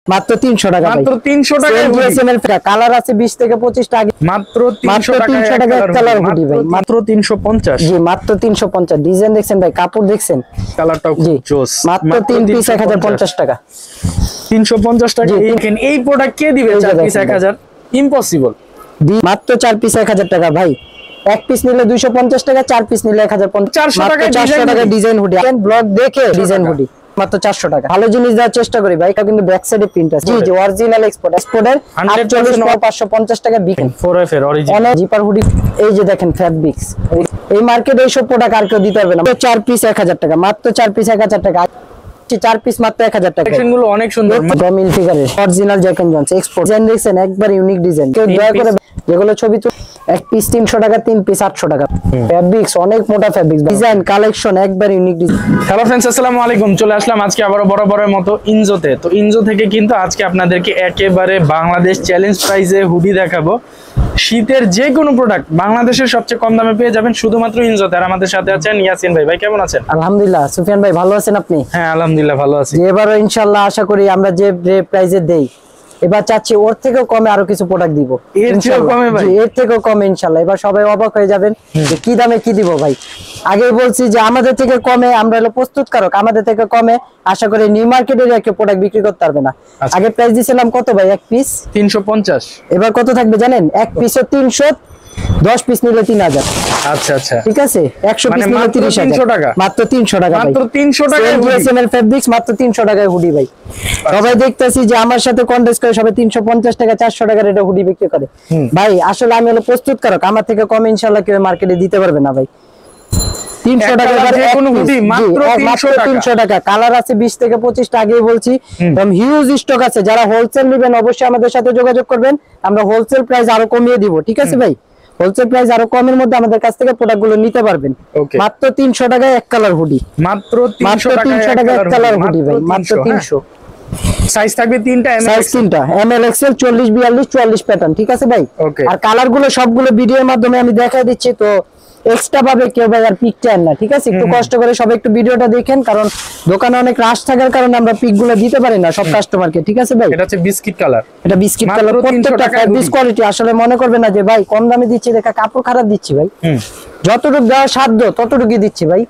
মাত্র 300 টাকা ভাই, মাত্র 300 টাকায় জিএসএম এর কালার আছে 20 থেকে 25 টা, মাত্র 300 টাকায় কালার হুডি ভাই, মাত্র 350। জি মাত্র 350। ডিজাইন দেখছেন ভাই, কাপড় দেখছেন, কালারটাও খুব জোস। মাত্র 3 পিস 1050 টাকা, 350 টাকা। এই প্রোডাক্ট কে দিবে 4 পিস 1000? ইম্পসিবল। মাত্র 4 পিস 1000 টাকা ভাই, এক পিস নিলে 250 টাকা, 4 পিস নিলে 1050, 400 টাকা। 400 টাকা ডিজাইন হুডি, ব্লগ দেখে ডিজাইন হুডি মাত্র 400 টাকা। ভালো জিনিস দেওয়ার চেষ্টা করি ভাই, এটা কিন্তু ব্যাক সাইডে প্রিন্ট আছে। জি জি অরিজিনাল এক্সপোর্টের 48,550 টাকা বিকেন 4F এর অরিজিনাল জিপার হুডি। এই যে দেখেন ফ্যাব্রিক্স, এই মার্কেটে এইসব প্রোডাক্ট আর কেউ দিতে পারবে না। 4 পিস 1000 টাকা, মাত্র 4 পিস 1000 টাকা, 4 পিস মাত্র 1000 টাকা। কালেকশন গুলো অনেক সুন্দর, ডমিল ফিগারের original Jack and Jones export design দেখছেন, একবার ইউনিক ডিজাইন। কেউ দয়া করে যেগুলো ছবি তো এক পিস 300 টাকা, 3 পিস 800 টাকা। ফ্যাব্রিক্স অনেক মোটা ফ্যাব্রিক্স, ডিজাইন কালেকশন একবার ইউনিক ডিজাইন। হ্যালো फ्रेंड्स, আসসালামু আলাইকুম। চলে আসলাম আজকে আবারো বরাবরের মতো ইনজোতে। তো ইনজো থেকে কিন্তু আজকে আপনাদেরকে একেবারে বাংলাদেশ চ্যালেঞ্জ প্রাইসে হুডি দেখাবো। শীতের যে কোনো প্রোডাক্ট বাংলাদেশের সবচেয়ে কম দামে পেয়ে যাবেন শুধুমাত্র ইনজোতে। আর আমাদের সাথে আছেন ইয়াসিন ভাই। ভাই কেমন আছেন? আলহামদুলিল্লাহ। সুফিয়ান ভাই ভালো আছেন আপনি? হ্যাঁ আলহামদুলিল্লাহ ভালো আছি। এবারও ইনশাআল্লাহ আশা করি আমরা যে প্রাইসে দেই এবার চাচ্ছি ওর থেকেও কমে আরো কিছু প্রোডাক্ট দিব। এর থেকেও কমে ভাই? এর থেকেও কমে ইনশাআল্লাহ। এবার সবাই অবাক হয়ে যাবেন যে কি দামে কি দিব ভাই। আগেই বলছি যে আমাদের থেকে কমে, আমরা হলো প্রস্তুতকারক, আমাদের থেকে কমে আশা করি নিউ মার্কেটের একটা প্রোডাক্ট বিক্রি করতে পারবে না। আগে প্রাইস দিছিলাম কত ভাই? এক পিস 350। এবার কত থাকবে জানেন? এক পিসে 300, 10 পিস নিলে 3000। আচ্ছা আচ্ছা ঠিক আছে, 100 পিস নিলে 300 30,000 টাকা, মাত্র 300 টাকা ভাই, মাত্র 300 টাকায় জিএসএম এর ফেব্রিক্স মাত্র 300 টাকায় হুডি ভাই। সবাই দেখতেছি যে আমার সাথে কন্টেস্ট করে সবাই 350 টাকা 400 টাকার এটা হুডি বিক্রি করে। ভাই আসলে আমি হলো প্রস্তুতকারক, আমার থেকে কম ইনশাআল্লাহ কেউ মার্কেটে দিতে পারবে না ভাই। 300 টাকা যে কোনো হুডি মাত্র 300 টাকা। কালার আছে 20 থেকে 25 টা, আগেই বলছি হিউজ স্টক আছে। যারা হোলসেল নেবেন অবশ্যই আমাদের সাথে যোগাযোগ করবেন, আমরা হোলসেল প্রাইস আরো কমিয়ে দিব। ঠিক আছে ভাই, হোলসেল প্রাইস আরো কমের মধ্যে আমাদের কাছ থেকে প্রোডাক্ট গুলো নিতে পারবেন। মাত্র 300 টাকায় এক কালার হুডি, মাত্র 300 টাকায় এক কালার হুডি ভাই, মাত্র 300। সাইজ থাকবে তিনটা, সাইজ তিনটা, এমএল এক্সএল 40 42 44 প্যাটার্ন। ঠিক আছে ভাই, আর কালার গুলো সবগুলো ভিডিওর মাধ্যমে আমি দেখাই দিচ্ছি, তো এক্সট্রা ভাবে কেউ ভাই আর পিক চান না। ঠিক আছে, একটু কষ্ট করে সবাই একটু ভিডিওটা দেখেন, কারণ দোকানে অনেক রাশ থাকার কারণে আমরা পিক গুলো দিতে পারি না সব কাস্টমারকে। ঠিক আছে ভাই, এটা হচ্ছে বিস্কিট কালার, এটা বিস্কিট কালার, প্রত্যেকটা ফ্যাব্রিক কোয়ালিটি। আসলে মনে করবে না যে ভাই কম দামে দিচ্ছি, দেখা কাপড় খারাপ দিচ্ছি ভাই, যতটুকু দেওয়া সাধ্য ততটুকুই দিচ্ছি ভাই।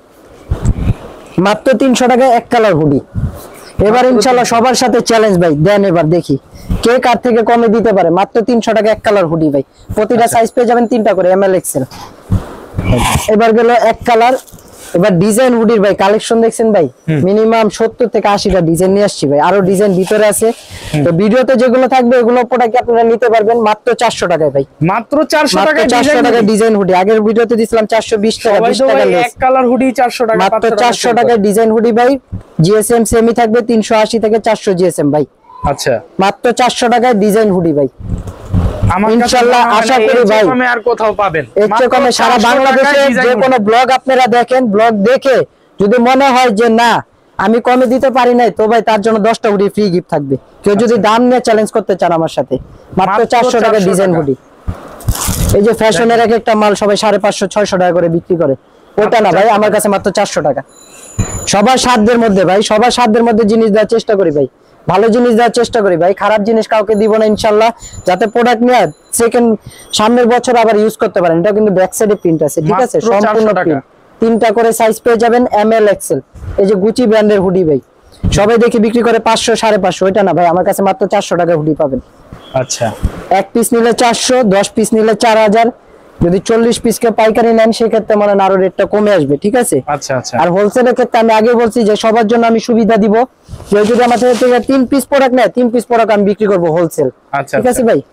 মাত্র 300 টাকায় এক কালার হুডি। এবার ইনশাআল্লাহ সবার সাথে চ্যালেঞ্জ ভাই, দেন এবার দেখি কে কার থেকে কমে দিতে পারে। মাত্র 300 টাকা এক কালার হুডি ভাই, প্রতিটা সাইজ পেয়ে যাবেন 3টা করে, এমএল এক্সএল। এবার গেল এক কালার। এবার ডিজাইন হুডির ভাই কালেকশন দেখছেন ভাই, মিনিমাম 70 থেকে 80টা ডিজাইন নিয়ে আসছি ভাই, আরো ডিজাইন ভিতরে আছে। তো ভিডিওতে যেগুলো থাকবে এগুলো প্রোডাক্ট আপনারা নিতে পারবেন মাত্র 400 টাকায় ভাই, মাত্র 400 টাকা 400 টাকা ডিজাইন হুডি। আগের ভিডিওতে দিছিলাম 420 টাকা, 20 টাকা লেস। এক কালার হুডি 400 টাকা, মাত্র 400 টাকায় ডিজাইন হুডি ভাই। জিএসএম সেমি থাকবে 380 থেকে 400 জিএসএম ভাই। আচ্ছা, মাত্র 400 টাকায় ডিজাইন হুডি ভাই। ইনশাআল্লাহ আশা করি ভাই কমে আর কোথাও পাবেন। এর চেয়ে কমে সারা বাংলাদেশে যে কোনো ব্লগ আপনারা দেখেন, ব্লগ দেখে যদি মনে হয় যে না আমি কমে দিতে পারি নাই, তো ভাই তার জন্য 10টা হুডি ফ্রি গিফট থাকবে। কেউ যদি দাম নিয়ে চ্যালেঞ্জ করতে চান আমার সাথে, মাত্র 400 টাকা ডিজাইন হুডি। এই যে ফ্যাশনের এক একটা মাল সবাই 550 600 টাকা করে বিক্রি করে, ওটা না ভাই আমার কাছে মাত্র 400 টাকা। সবার সাধ্যের মধ্যে ভাই, সবার সাধ্যের মধ্যে জিনিস দেওয়ার চেষ্টা করি ভাই, ভালো জিনিস দেওয়ার চেষ্টা করি ভাই, খারাপ জিনিস কাউকে দিব না ইনশাআল্লাহ, যাতে প্রোডাক্ট নিয়ে সেকেন্ড সামনের বছর আবার ইউজ করতে পারেন। এটা কিন্তু ব্যাক সাইডে প্রিন্ট আছে। ঠিক আছে, সম্পূর্ণ প্রিন্ট, 3টা করে সাইজ পেয়ে যাবেন, এমএল এক্সএল। এই যে গুচি ব্র্যান্ডের হুডি ভাই, সবাই দেখি বিক্রি করে 500 550, ওইটা না ভাই, আমার কাছে মাত্র 400 টাকা হুডি পাবেন। আচ্ছা, এক পিস নিলে 400, 10 পিস নিলে 4000, যদি 40 পিস কে পাইকারি নেন সেক্ষেত্রে মনে হয় আরো রেটটা কমে আসবে। ঠিক আছে, আচ্ছা আচ্ছা। আর হোলসেলের ক্ষেত্রে আমি আগে বলছি যে সবার জন্য আমি সুবিধা দিব, কেউ যদি আমার থেকে 3 পিস প্রোডাক্ট নেয় 3 পিস প্রোডাক্ট আমি বিক্রি করব হোলসেল। ঠিক আছে ভাই,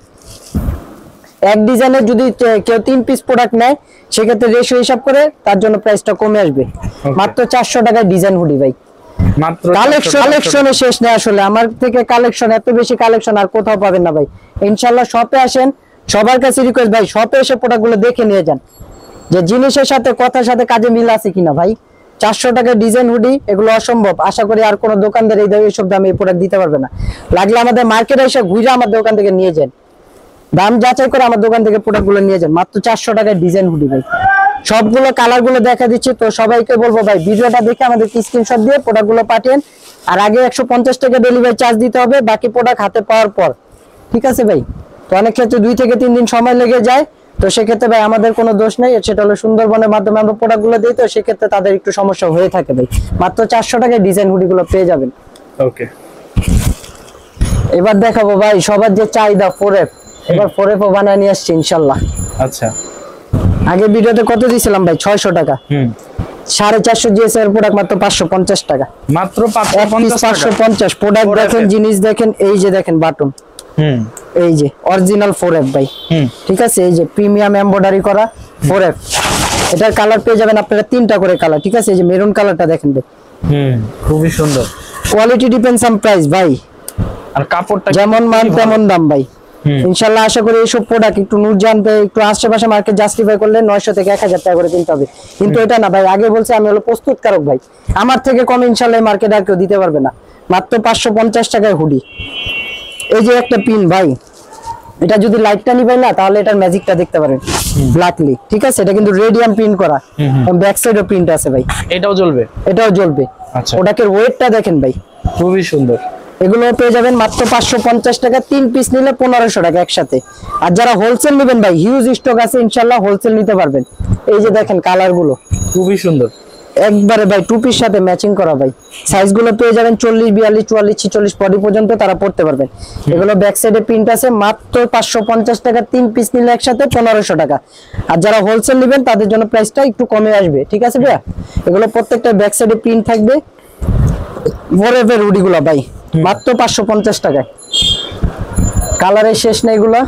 এক ডিজাইনের যদি কেউ 3 পিস প্রোডাক্ট নেয় সেক্ষেত্রে রেশিও হিসাব করে তার জন্য প্রাইসটা কমে আসবে। মাত্র 400 টাকায় ডিজাইন হুডি ভাই। মাত্র কালেকশনের শেষ নেই আসলে, আমার থেকে কালেকশন, এত বেশি কালেকশন আর কোথাও পাবেন না ভাই। ইনশাআল্লাহ শপে আসেন, সবার কাছে রিকোয়েস্ট ভাই শপে এসে প্রোডাক্টগুলো দেখে নিয়ে যান যে জিনিসের সাথে কথার সাথে কাজে মিল আছে কিনা ভাই। 400 টাকার ডিজাইন হুডি এগুলো অসম্ভব, আশা করি আর কোনো দোকানদার এইসব দামে এই প্রোডাক্ট দিতে পারবে না। লাগলে আমাদের মার্কেটে এসে ঘুরে আমার দোকান থেকে নিয়ে যান, দাম যাচাই করে আমার দোকান থেকে প্রোডাক্টগুলো নিয়ে যান। মাত্র 400 টাকার ডিজাইন হুডি ভাই, সবগুলো কালার গুলো দেখা দিচ্ছি। তো সবাইকে বলবো ভাই ভিডিওটা দেখে আমাদের স্ক্রিনশট দিয়ে প্রোডাক্ট গুলো পাঠান। আর আগে 150 টাকা ডেলিভারি চার্জ দিতে হবে, বাকি প্রোডাক্ট হাতে পাওয়ার পর। ঠিক আছে ভাই? তো অনেক ক্ষেত্রে 2 থেকে 3 দিন সময় লেগে যায়, তো সেক্ষেত্রে ভাই আমাদের কোনো দোষ নেই, সেটা হলো সুন্দরবনের মাধ্যমে আমরা প্রোডাক্ট গুলো দিই, তো সেক্ষেত্রে তাদের একটু সমস্যা হয়ে থাকে ভাই। মাত্র 400 টাকায় ডিজাইন হুডি গুলো পেয়ে যাবেন। ওকে, এবার দেখাবো ভাই সবার যে চাহিদা 4F, এবার 4F ও বানায় নিয়ে আসছি ইনশাল্লাহ। আচ্ছা, আগে ভিডিওতে কত দিয়েছিলাম ভাই? 600 টাকা। 450 জিএসএম এর প্রোডাক্ট মাত্র 550 টাকা। মাত্র 550 টাকা। 550 প্রোডাক্ট দেখেন, জিনিস দেখেন, এই যে দেখেন বাটন, এই যে অরিজিনাল 4F ভাই। ঠিক আছে, এই যে প্রিমিয়াম এমব্রয়ডারি করা 4F। এটার কালার পেয়ে যাবেন আপনারা 3টা করে কালার। ঠিক আছে, এই যে মেরুন কালারটা দেখেন ভাই, খুবই সুন্দর। কোয়ালিটি ডিপেন্ডস অন প্রাইস ভাই, আর কাপড়টা যেমন মান তেমন দাম ভাই। ইনশাআল্লাহ আশা করি এইসব প্রোডাক্ট একটু নূরজাহান একটু আশেপাশে মার্কেট জাস্টিফাই করলে 900 থেকে 1000 টাকা করে কিনতে হবে, কিন্তু এটা না ভাই। আগে বলছি আমি হলো প্রস্তুতকারক ভাই, আমার থেকে কম ইনশাআল্লাহ মার্কেট আর কেউ দিতে পারবে না। মাত্র 550 টাকায় হুডি। এই যে একটা পিন ভাই, এটা যদি লাইটটা নিবেন না তাহলে এটার ম্যাজিকটা দেখতে পারেন ব্ল্যাকলি। ঠিক আছে, এটা কিন্তু রেডিয়াম প্রিন্ট করা, ব্যাক সাইডেও প্রিন্ট আছে ভাই। এটাও জ্বলবে? এটাও জ্বলবে। আচ্ছা, প্রোডাক্টের ওয়েটটা দেখেন ভাই, খুবই সুন্দর। এগুলো পেয়ে যাবেন মাত্র 550 টাকা, 3 পিস নিলে 1500 টাকা একসাথে। আর যারা হোলসেল নেবেন ভাই, হিউজ স্টক আছে ইনশাআল্লাহ, হোলসেল নিতে পারবেন। এই যে দেখেন কালার গুলো খুবই সুন্দর একবারে ভাই, টুপির সাথে ম্যাচিং করা ভাই। সাইজ গুলো পেয়ে যাবেন 40, 42, 44, 46 বডি পর্যন্ত তারা পড়তে পারবেন। এগুলো ব্যাক সাইডে প্রিন্ট আছে, মাত্র 550 টাকা, 3 পিস নিলে একসাথে 1500 টাকা। আর যারা হোলসেল নেবেন তাদের জন্য প্রাইসটা একটু কমে আসবে। ঠিক আছে ভাইয়া, এগুলো প্রত্যেকটা ব্যাক সাইডে প্রিন্ট থাকবে। ফরএভার হুডি গুলো ভাই মাত্র 550 টাকায়, কালারের শেষ নেই এগুলা,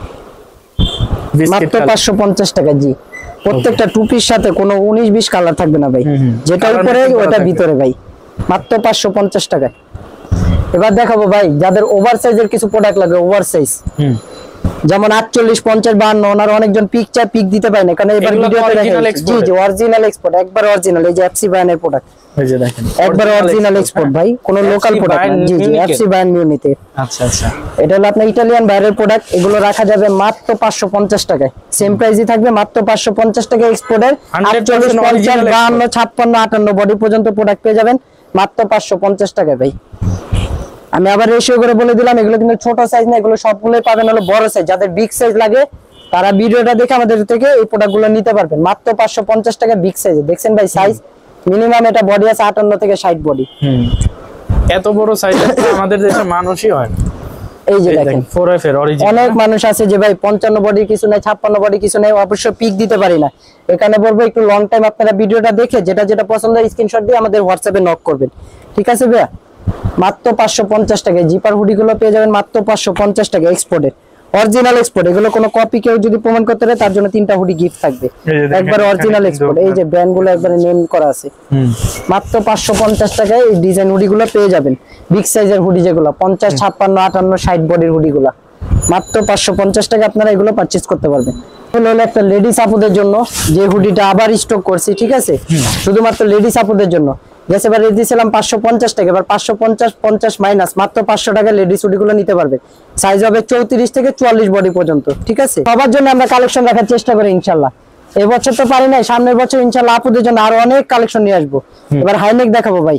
মাত্র 550 টাকা। জি, প্রত্যেকটা টুপির সাথে কোনো 19-20 কালার থাকবে না ভাই, যেটা উপরে ওটা ভিতরে ভাই, মাত্র 550 টাকায়। এবার দেখাবো ভাই যাদের ওভার সাইজের কিছু প্রোডাক্ট লাগে, ওভার সাইজ যেমন 48, 50, 52, ওনার অনেকজন পিকচার পিক দিতে পারে না, কারণ এবার ভিডিওতে দেখেন। জি জি, অরিজিনাল এক্সপোর্ট, একবার অরিজিনাল। এই যে এফসি ব্র্যান্ডের প্রোডাক্ট, এই যে দেখেন একবার অরিজিনাল এক্সপোর্ট ভাই, কোনো লোকাল প্রোডাক্ট না। জি জি, এফসি ব্র্যান্ড মিউনিতে। আচ্ছা আচ্ছা, এটা হলো আপনার ইতালিয়ান বাইরের প্রোডাক্ট। এগুলো রাখা যাবে মাত্র 550 টাকায়, সেম প্রাইসই থাকবে, মাত্র 550 টাকা এক্সপোর্টের। 48, 50, 52, 56, 58 বডি পর্যন্ত প্রোডাক্ট পেয়ে যাবেন মাত্র 550 টাকায় ভাই। আমি আবার রেশিও করে বলে দিলাম, এগুলো কিন্তু ছোট সাইজ না, এগুলো সবগুলোই পাবেন হলো বড় সাইজ। যাদের বিগ সাইজ লাগে তারা ভিডিওটা দেখে আমাদের থেকে এই প্রোডাক্টগুলো নিতে পারবেন মাত্র 550 টাকা বিগ সাইজে। দেখছেন ভাই সাইজ, মিনিমাম এটা বডি আছে 58 থেকে 60 বডি। এত বড় সাইজ আমাদের দেশে মানুষই হয়। এই যে দেখেন 4F এর অরিজিনাল। অনেক মানুষ আছে যে ভাই 55 বডি কিছু নাই, 56 বডি কিছু নাই, অবশ্য পিক দিতে পারি না। এখানে বলবো একটু লং টাইম আপনারা ভিডিওটা দেখে যেটা যেটা পছন্দ হয় স্ক্রিনশট দিয়ে আমাদের হোয়াটসঅ্যাপে নক করবেন। ঠিক আছে ভাইয়া, মাত্র 550 টাকায় জিপার হুডি গুলো পেয়ে যাবেন মাত্র 550 টাকা এক্সপোর্টের, অরিজিনাল এক্সপোর্ট। এগুলো কোনো কপি কেউ যদি প্রমাণ করতে পারে তার জন্য 3টা হুডি গিফট থাকবে, একবার অরিজিনাল এক্সপোর্ট। এই যে ব্র্যান্ড গুলো একবারে নেম করা আছে। মাত্র 550 টাকায় এই ডিজাইন হুডি গুলো পেয়ে যাবেন, বিগ সাইজের হুডি যেগুলো 50, 56, 58, 60 বডির হুডি গুলা মাত্র 550 টাকা আপনারা এগুলো পারচেজ করতে পারবেন। হলো একটা লেডিস আপুদের জন্য যে হুডিটা আবার স্টক করছি। ঠিক আছে, শুধুমাত্র লেডিস আপুদের জন্য। গেছে এবার দিয়েছিলাম 550 টাকা, এবার 550, 50 মাইনাস মাত্র 500 টাকা লেডিস হুডি গুলো নিতে পারবে। সাইজ হবে 34 থেকে 44 বডি পর্যন্ত। ঠিক আছে, সবার জন্য আমরা কালেকশন রাখার চেষ্টা করি ইনশাল্লাহ। এই বছর তো পারি নাই, সামনের বছর ইনশাল্লাহ আপুদের জন্য আরো অনেক কালেকশন নিয়ে আসবো। এবার হাইনেক দেখাবো ভাই।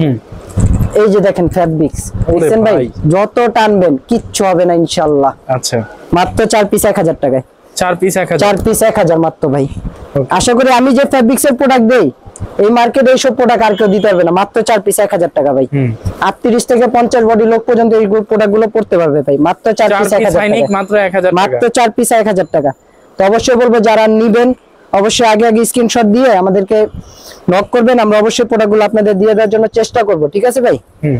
এই যে দেখেন ফ্যাব্রিক্স, দেখছেন ভাই, যত টানবেন কিচ্ছু হবে না ইনশাল্লাহ। আচ্ছা, মাত্র 4 পিস 1000 টাকায়। 4 পিস 1000 মাত্র ভাই। আশা করি আমি যে ফ্যাব্রিক্সের প্রোডাক্ট দেই এই মার্কেটে এইসব প্রোডাক্ট আর কেউ দিতে পারবে না। মাত্র 4 পিস 1000 টাকা ভাই। 38 থেকে 50 বডি লোক পর্যন্ত এই প্রোডাক্ট গুলো পড়তে পারবে ভাই, মাত্র 4 পিস 1000 টাকা। মাত্র 4 পিস 1000 টাকা। তো অবশ্যই বলবো যারা নিবেন অবশ্যই আগে স্ক্রিনশট দিয়ে আমাদেরকে নক করবেন, আমরা অবশ্যই প্রোডাক্টগুলো আপনাদের দিয়ে দেওয়ার জন্য চেষ্টা করব। ঠিক আছে ভাই,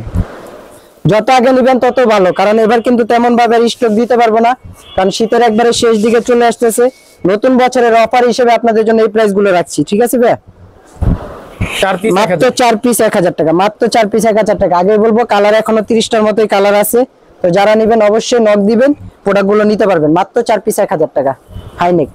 যত আগে নেবেন তত ভালো, কারণ এবার কিন্তু তেমন ভাবে স্টক দিতে পারবো না, কারণ শীতের একবারে শেষ দিকে চলে আসতেছে। নতুন বছরের অফার হিসেবে আপনাদের জন্য এই প্রাইস গুলো রাখছি। ঠিক আছে ভাই, মাত্র 4 পিস 1000 টাকা, মাত্র 4 পিস 1000 টাকা। আগে বলবো কালার এখনো 30টার মতোই কালার আছে, তো যারা নেবেন অবশ্যই নক দিবেন, প্রোডাক্ট গুলো নিতে পারবেন মাত্র 4 পিস 1000 টাকা হাইনেক।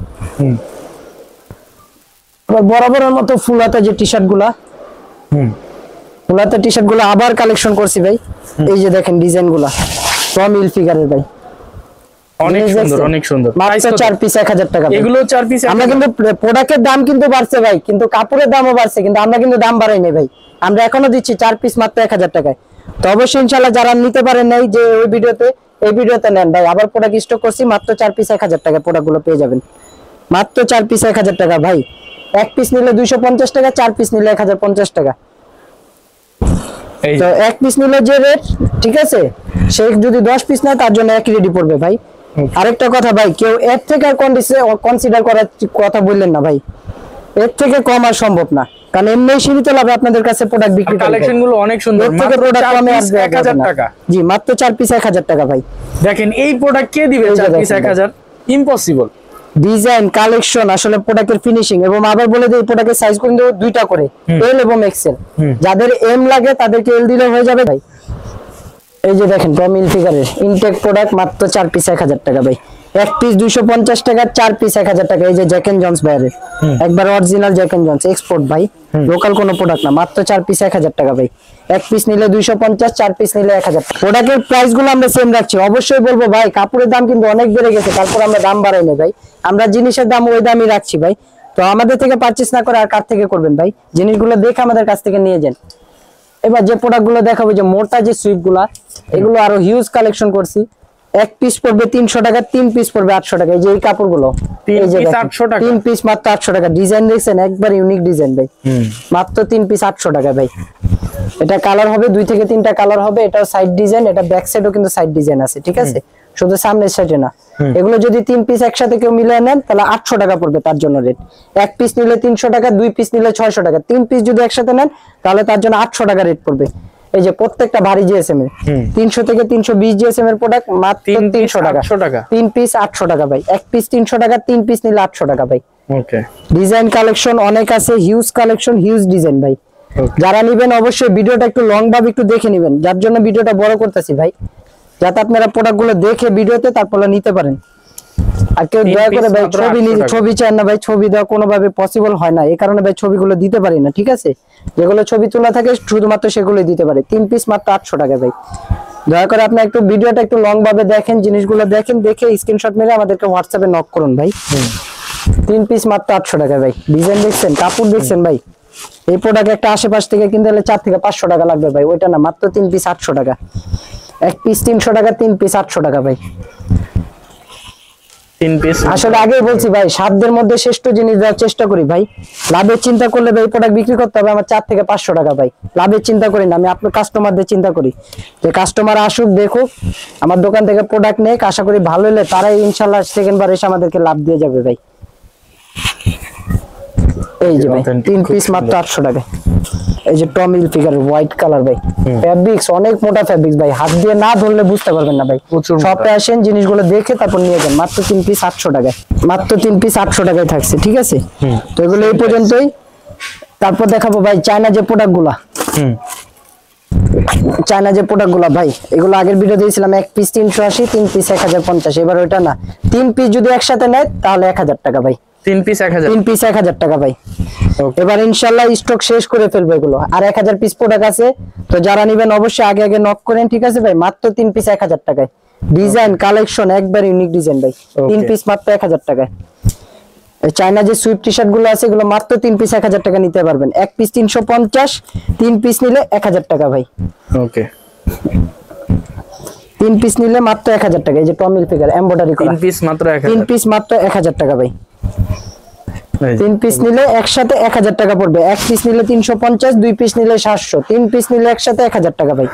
বরাবরের মতো ফুল হাতা যে টি শার্ট গুলা, ফুল হাতা টি শার্ট গুলো আবার কালেকশন করছি ভাই। এই যে দেখেন ডিজাইন গুলা টম ইল ফিগারের ভাই, অনেক জিনিস সুন্দর, দেখছেন? অনেক সুন্দর। মাত্র Price কত? 4 পিস 1000 টাকা ভাই। এগুলো 4 পিস আমরা কিন্তু প্রোডাক্টের দাম কিন্তু বাড়ছে ভাই, কিন্তু কাপড়ের দামও বাড়ছে, কিন্তু আমরা কিন্তু দাম বাড়াই নাই ভাই। আমরা এখনো দিচ্ছি 4 পিস মাত্র 1000 টাকায়। তো অবশ্যই ইনশাআল্লাহ যারা নিতে পারেন নাই যে ওই ভিডিওতে, এই ভিডিওতে নেন ভাই, আবার প্রোডাক্ট স্টক করছি, মাত্র 4 পিস 1000 টাকা প্রোডাক্টগুলো পেয়ে যাবেন। মাত্র 4 পিস 1000 টাকা ভাই। এক পিস নিলে 250 টাকা, 4 পিস নিলে 1050 টাকা। এই তো এক পিস নিলে যে রেট, ঠিক আছে, সে যদি 10 পিস নেয় তার জন্য একই রেডি পড়বে ভাই। আরেকটা কথা ভাই, কেউ এর থেকে আর কনসিডার করার কথা বললেন না ভাই, এর থেকে কম আর সম্ভব না, কারণ এমনি সীমিত লাভে আপনাদের কাছে প্রোডাক্ট বিক্রি করি। কালেকশন গুলো অনেক সুন্দর, এর থেকে মাত্র প্রোডাক্ট 4 কমে পিস আসবে 1000 টাকা। জি মাত্র 4 পিস 1000 টাকা ভাই। দেখেন এই প্রোডাক্ট কে দিবে এই যে 4 পিস দেখেন 1000? ইম্পসিবল। ডিজাইন, কালেকশন, আসলে প্রোডাক্টের ফিনিশিং, এবং আবার বলে দিই প্রোডাক্টের সাইজ কিন্তু দুইটা করে, এল এবং এক্সেল। যাদের এম লাগে তাদেরকে এল দিলে হয়ে যাবে ভাই। এই যে দেখেন টমিল ফিগারের ইনটেক প্রোডাক্ট, মাত্র 4 পিস 1000 টাকা ভাই। এক পিস 250 টাকা, 4 পিস 1000 টাকা। এই যে জ্যাক এন্ড জন্স বাইরের একবার original Jack and Jones export ভাই, লোকাল কোনো প্রোডাক্ট না, মাত্র 4 পিস 1000 টাকা ভাই। এক পিস নিলে 250, 4 পিস নিলে 1000 টাকা। প্রোডাক্টের প্রাইস গুলো আমরা সেম রাখছি। অবশ্যই বলবো ভাই, কাপড়ের দাম কিন্তু অনেক বেড়ে গেছে, তারপর আমরা দাম বাড়াই না ভাই, আমরা জিনিসের দাম ওই দামই রাখছি ভাই। তো আমাদের থেকে পারচেজ না করে আর কার থেকে করবেন ভাই? জিনিসগুলো দেখে আমাদের কাছ থেকে নিয়ে যান। এবার যে প্রোডাক্ট গুলো দেখাবো, যে মোটা যে সুইপ গুলা, এগুলো আরো হিউজ কালেকশন করছি। এক পিস পড়বে 300 টাকা, 3 পিস পড়বে 800 টাকা। এই যে এই কাপড়গুলো, এই যে 800 টাকা, 3 পিস মাত্র 800 টাকা। ডিজাইন দেখছেন, একবার ইউনিক ডিজাইন ভাই, মাত্র 3 পিস 800 টাকা ভাই। এটা কালার হবে 2 থেকে 3টা কালার হবে। এটাও সাইড ডিজাইন, এটা ব্যাক সাইডও কিন্তু সাইড ডিজাইন আছে, ঠিক আছে, শুধু সামনের সাইডে না। এগুলো যদি 3 পিস একসাথে কেউ মিলিয়ে নেন তাহলে 800 টাকা পড়বে তার জন্য রেট। এক পিস নিলে 300 টাকা, 2 পিস নিলে 600 টাকা, 3 পিস যদি একসাথে নেন তাহলে তার জন্য 800 টাকা রেট পড়বে। এই যে প্রত্যেকটা ভারী জিএসএম এর 300 থেকে 320 জিএসএম এর প্রোডাক্ট মাত্র 300 টাকা। 3 পিস 800 টাকা ভাই। এক পিস 300 টাকা, 3 পিস নিলে 800 টাকা ভাই। ওকে। ডিজাইন কালেকশন অনেক আছে, হিউজ কালেকশন, হিউজ ডিজাইন ভাই। যারা নিবেন অবশ্যই ভিডিওটা একটু লং ভাবে একটু দেখে নেবেন, যার জন্য ভিডিওটা বড় করতেছি ভাই, যাতে আপনারা প্রোডাক্ট গুলো দেখে ভিডিওতে তারপর নিতে পারেন। আর কেউ দয়া করে ভাই ছবি চান না ভাই, ছবি দেওয়া কোনোভাবে পসিবল হয় না, এই কারণে ভাই ছবিগুলো দিতে পারি না, ঠিক আছে। যেগুলো ছবি তোলা থাকে শুধুমাত্র সেগুলোই দিতে পারে। 3 পিস মাত্র 800 টাকা ভাই। দয়া করে আপনি একটু ভিডিওটা একটু লং ভাবে দেখেন, জিনিসগুলো দেখেন, দেখে স্ক্রিনশট মেরে আমাদেরকে হোয়াটসঅ্যাপে নক করুন ভাই। 3 পিস মাত্র 800 টাকা ভাই। ডিজাইন দেখছেন, কাপড় দেখছেন ভাই। এই প্রোডাক্ট একটা আশেপাশ থেকে কিনতে হলে 4 থেকে 500 টাকা লাগবে ভাই, ওইটা না, মাত্র 3 পিস 800 টাকা। এক পিস 300 টাকা, 3 পিস 800 টাকা ভাই। 3 পিস আসলে আগেই বলছি ভাই, সাধ্যের মধ্যে শ্রেষ্ঠ জিনিস দেওয়ার চেষ্টা করি ভাই। লাভের চিন্তা করলে ভাই প্রোডাক্ট বিক্রি করতে হবে আমার 4 থেকে 500 টাকা ভাই। লাভের চিন্তা করি না আমি, আপনার কাস্টমারদের চিন্তা করি, যে কাস্টমার আসুক, দেখুক, আমার দোকান থেকে প্রোডাক্ট নেই, আশা করি ভালো হলে তারাই ইনশাল্লাহ সেকেন্ড বার এসে আমাদেরকে লাভ দিয়ে যাবে ভাই। এই যে ভাই 3 পিস মাত্র 800 টাকা। এই যে টমিল ফিগার হোয়াইট কালার ভাই, ফ্যাব্রিক্স অনেক মোটা ফ্যাব্রিক্স ভাই, হাত দিয়ে না ধরলে বুঝতে পারবেন না ভাই। শপে আসেন, জিনিসগুলো দেখে তারপর নিয়ে যান। মাত্র 3 পিস 800 টাকায়, মাত্র 3 পিস 800 টাকায় থাকছে, ঠিক আছে। তো এগুলো এই পর্যন্তই। তারপর দেখাবো ভাই চায়না যে প্রোডাক্ট গুলা, চায়না যে প্রোডাক্ট গুলা ভাই, এগুলো আগের ভিডিও দিয়েছিলাম। এক পিস 380, 3 পিস 1050। এবার ওইটা না, 3 পিস যদি একসাথে নেয় তাহলে 1000 টাকা ভাই। 3 পিস 1000, 3 পিস 1000 টাকা ভাই। এবার ইনশাআল্লাহ স্টক শেষ করে ফেলবো এগুলো, আর 1000 পিস প্রোডাক্ট আছে। তো যারা নেবেন অবশ্যই আগে আগে নক করেন, ঠিক আছে ভাই। মাত্র 3 পিস 1000 টাকায়। ডিজাইন কালেকশন একবার ইউনিক ডিজাইন ভাই। 3 পিস মাত্র 1000 টাকায়। চায়না যে সুইফট টি শার্ট গুলো আছে এগুলো মাত্র 3 পিস 1000 টাকা নিতে পারবেন। এক পিস 350, 3 পিস নিলে 1000 টাকা ভাই। ওকে। 3 পিস নিলে মাত্র 1000 টাকা। এই যে টমিল ফিগার এমব্রয়ডারি করা, 3 পিস মাত্র 1000। 3 পিস মাত্র 1000 টাকা ভাই। 3 পিস নিলে একসাথে 1000 টাকা পড়বে। এক পিস নিলে 350, 2 পিস নিলে 700, 3 পিস নিলে একসাথে 1000 টাকা ভাই।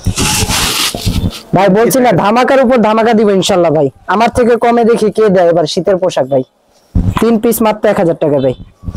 ভাই বলছি না, ধামাকার উপর ধামাকা দিব ইনশাআল্লাহ ভাই। আমার থেকে কমে দেখি কে দেয় এবার শীতের পোশাক ভাই। 3 পিস মাত্র 1000 টাকা ভাই।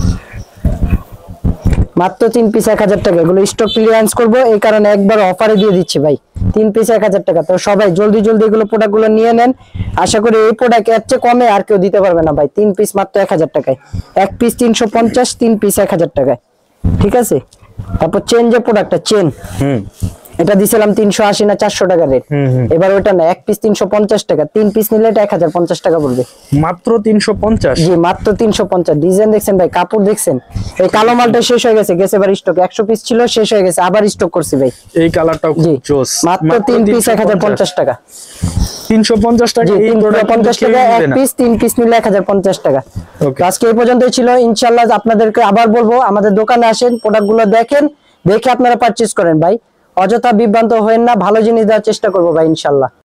মাত্র 3 পিস 1000 টাকা। এগুলো স্টক ক্লিয়ারেন্স করবো, এই কারণে একবার অফারে দিয়ে দিচ্ছি ভাই। 3 পিস 1000 টাকা। তো সবাই জলদি জলদি এগুলো প্রোডাক্ট গুলো নিয়ে নেন। আশা করি এই প্রোডাক্ট এর চেয়ে কমে আর কেউ দিতে পারবে না ভাই। 3 পিস মাত্র 1000 টাকায়। এক পিস 350, 3 পিস 1000 টাকায়, ঠিক আছে। তারপর চেন যে প্রোডাক্টটা, চেন এটা দিছিলাম 380 না 400 টাকা রেট। এবার ওটা না, এক পিস 350 টাকা, 3 পিস নিলে এটা 1050 টাকা পড়বে। মাত্র 350? জি মাত্র 350। ডিজাইন দেখছেন ভাই, কাপড় দেখছেন। এই কালো মালটা শেষ হয়ে গেছে, এবার স্টক 100 পিস ছিল, শেষ হয়ে গেছে, আবার স্টক করছি ভাই। এই কালারটাও খুব জোস। মাত্র 3 পিস 1050 টাকা। 350 টাকা এই প্রোডাক্ট 50 টাকা এক পিস, 3 পিস নিলে 1050 টাকা। তো আজকে এই পর্যন্তই ছিল। ইনশাআল্লাহ আপনাদেরকে আবার বলবো, আমাদের দোকানে আসেন, প্রোডাক্টগুলো দেখেন, দেখে আপনারা পারচেজ করেন ভাই। অযথা বিভ্রান্ত হয়েন না, ভালো জিনিস দেওয়ার চেষ্টা করবো ভাই ইনশাআল্লাহ।